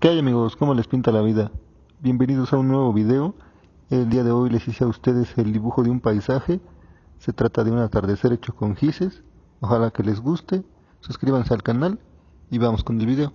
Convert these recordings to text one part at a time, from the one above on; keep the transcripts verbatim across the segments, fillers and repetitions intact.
¿Qué hay, amigos? ¿Cómo les pinta la vida? Bienvenidos a un nuevo video. El día de hoy les hice a ustedes el dibujo de un paisaje. Se trata de un atardecer hecho con gises. Ojalá que les guste. Suscríbanse al canal y vamos con el video.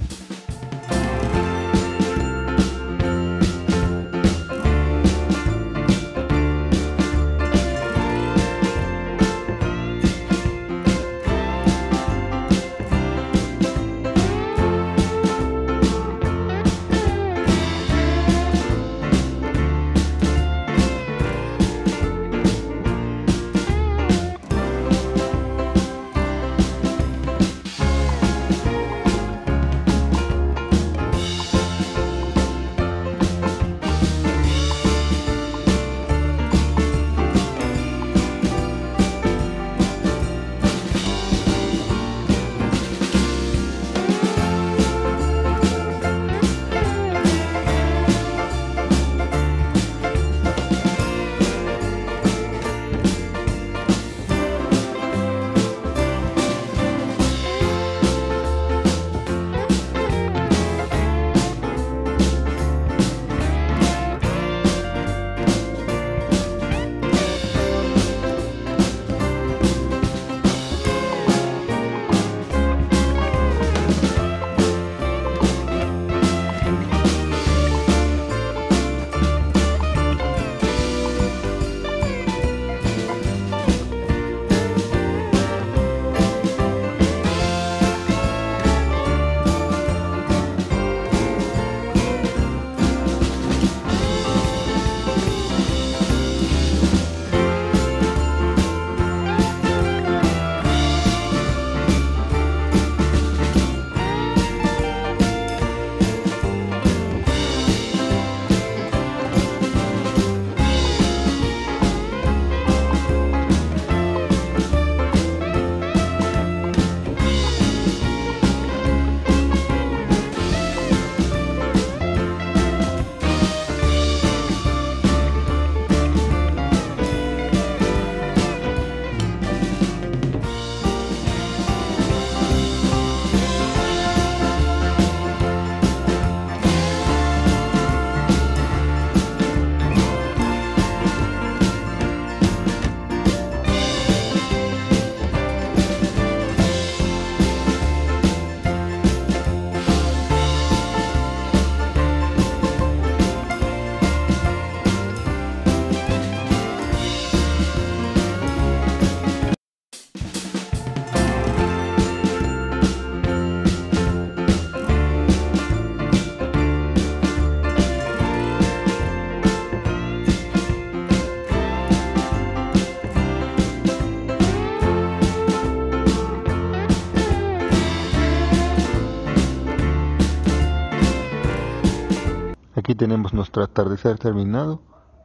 Aquí tenemos nuestro atardecer terminado.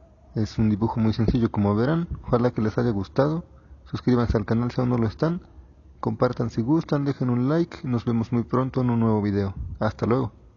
Es un dibujo muy sencillo, como verán. Ojalá que les haya gustado. Suscríbanse al canal si aún no lo están. Compartan si gustan, dejen un like. Nos vemos muy pronto en un nuevo video. Hasta luego.